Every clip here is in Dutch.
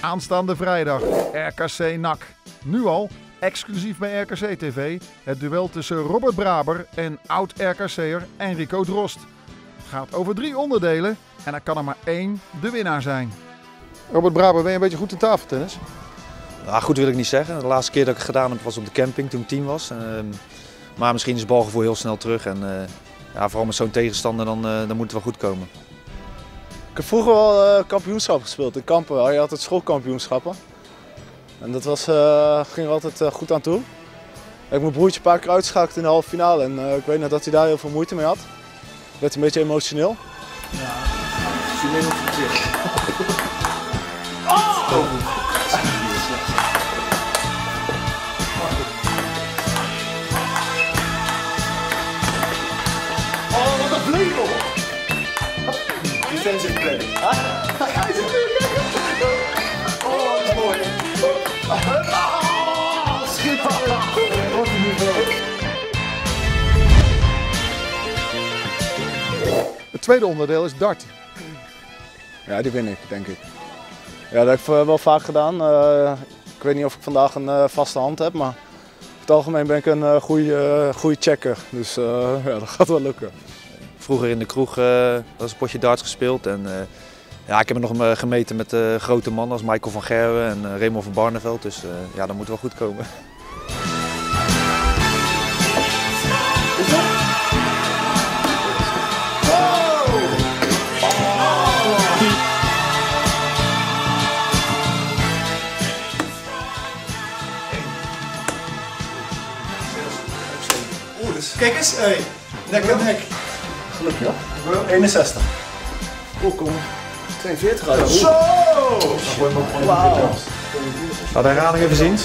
Aanstaande vrijdag RKC NAC. Nu al exclusief bij RKC TV het duel tussen Robert Braber en oud-RKC'er Enrico Drost. Het gaat over 3 onderdelen en er kan er maar 1 de winnaar zijn. Robert Braber, ben je een beetje goed in tafeltennis? Nou, goed wil ik niet zeggen. De laatste keer dat ik het gedaan heb was op de camping toen ik 10 was. Maar misschien is het balgevoel heel snel terug en ja, vooral met zo'n tegenstander dan moet het wel goed komen. Ik heb vroeger wel kampioenschap gespeeld in Kampen. Je had altijd schoolkampioenschappen. En dat ging er altijd goed aan toe. Ik heb mijn broertje een paar keer uitgeschakeld in de halve finale en ik weet nog dat hij daar heel veel moeite mee had. Werd een beetje emotioneel. Ja, Chileen op het zicht. Oh, wat een vleugel! Defensive play. Hij zit weer. Oh, dat is mooi. Oh, schitterend. Wat een niveau. Het tweede onderdeel is dart. Ja, die win ik, denk ik. Ja, dat heb ik wel vaak gedaan. Ik weet niet of ik vandaag een vaste hand heb, maar over het algemeen ben ik een goede checker. Dus ja, dat gaat wel lukken. Vroeger in de kroeg was een potje darts gespeeld en ja, ik heb er nog gemeten met grote mannen als Michael van Gerwen en Raymond van Barneveld. Dus ja, dat moet wel goed komen. Kijk eens, hey. Nek aan nek. Gelukkig, ja. 61. Oh, kom. 42 uit. Zo! Wauw. Laat de herhaling even zien.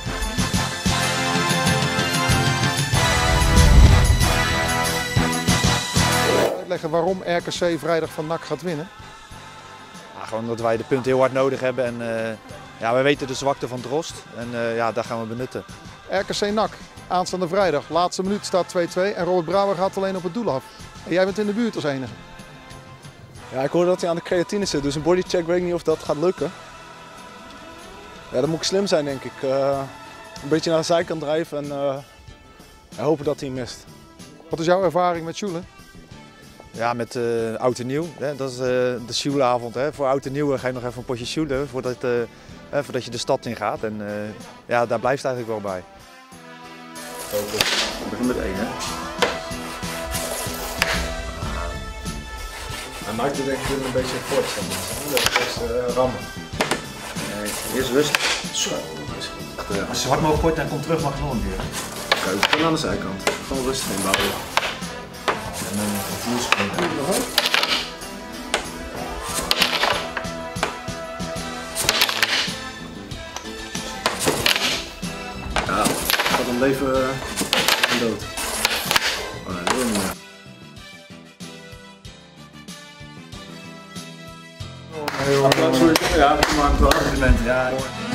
Uitleggen waarom RKC vrijdag van NAC gaat winnen. Ja, gewoon dat wij de punten heel hard nodig hebben en ja, we weten de zwakte van Drost en ja, daar gaan we benutten. RKC NAC, aanstaande vrijdag. Laatste minuut staat 2-2 en Robert Braber gaat alleen op het doel af. En jij bent in de buurt als enige. Ja, ik hoorde dat hij aan de creatine zit, dus een bodycheck weet ik niet of dat gaat lukken. Ja, dan moet ik slim zijn, denk ik. Een beetje naar de zijkant drijven en hopen dat hij mist. Wat is jouw ervaring met Sjoelen? Ja, met oud en nieuw. Hè? Dat is de sjoelavond. Voor oud en nieuw ga je nog even een potje sjoelen voordat je de stad in gaat. En ja, daar blijft het eigenlijk wel bij. We beginnen met 1, hè? Hij maakt het denk ik een beetje fort, zeg maar. Dat is rammen. Nee, eerst rust. Zo, Als je hard mogelijk gooit en komt terug, mag je nog een keer. kijk, gewoon aan de zijkant. Gewoon rustig inbouwen. En dan gevoel spelen. Ja, gaat hem leven dood. Oh nee, dat wil niet meer. Ja, dat maakt wel. Ja.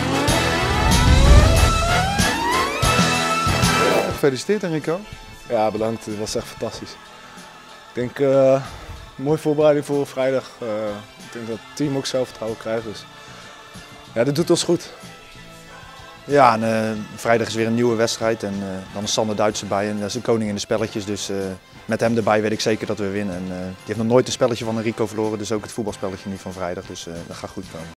Gefeliciteerd Enrico. Ja, bedankt. Het was echt fantastisch. Ik denk een mooie voorbereiding voor vrijdag. Ik denk dat het team ook zelfvertrouwen krijgt. Dus ja, dit doet ons goed. Ja, en vrijdag is weer een nieuwe wedstrijd en dan is Sander Duits erbij en dat is een koning in de spelletjes. Dus met hem erbij weet ik zeker dat we winnen. En die heeft nog nooit een spelletje van Enrico verloren, dus ook het voetbalspelletje niet van vrijdag. Dus dat gaat goed komen.